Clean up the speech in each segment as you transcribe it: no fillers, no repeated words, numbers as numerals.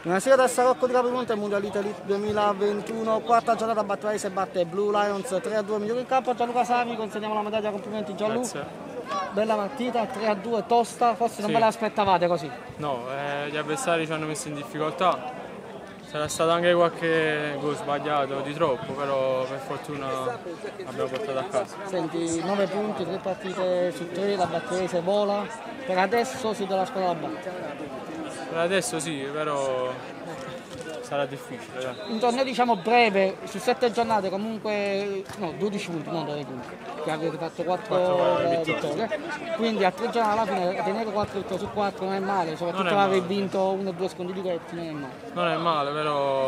Buonasera da Sarocco di Caprimonte, Mondialite Elite 2021, quarta giornata, Battipaese batte Blue Lions 3-2, migliore in campo Gianluca Savi, consegniamo la medaglia, complimenti Gianluca. Grazie. Bella partita, 3-2, tosta, forse non Sì. ve l'aspettavate così? No, gli avversari ci hanno messo in difficoltà, sarà stato anche qualche gol sbagliato di troppo, però per fortuna abbiamo portato a casa. Senti, 9 punti, 3 partite su 3, la Battipaese vola, per adesso siete la squadra da battere. Per adesso sì, però sarà difficile. Dai. Un torneo diciamo breve, su 7 giornate comunque, no 12 punti, non 9 punti, che avete fatto 4 vittorie, quindi a 3 giornate alla fine tenere 4 vittorie su 4 non è male, soprattutto aver vinto 1 o 2 scontri diretti non è male. Non è male, però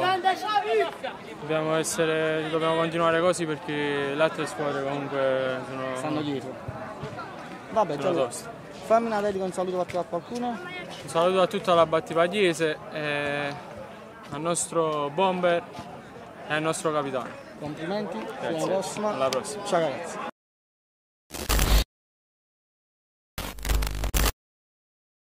dobbiamo continuare così perché le altre squadre comunque stanno dietro. Vabbè, sono toste. Fammi una dedica, un saluto a qualcuno. Un saluto a tutta la Battipagliese, al nostro bomber e al nostro capitano. Complimenti, Grazie. alla prossima. Alla prossima. Ciao ragazzi.